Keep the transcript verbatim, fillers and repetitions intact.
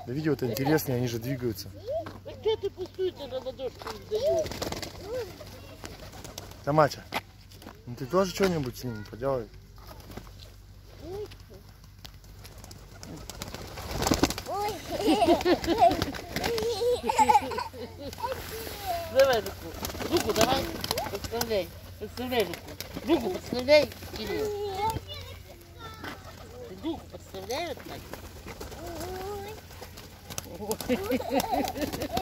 Да видео-то интереснее, они же двигаются. Да где ты пустую-то на ладошку не даешь? Тамача, ну ты тоже что-нибудь с ними поделай. Давай руку. Руку давай. Подставляй. Подставляй руку. Руку подставляй, Кирилл. Ты руку подставляй вот так.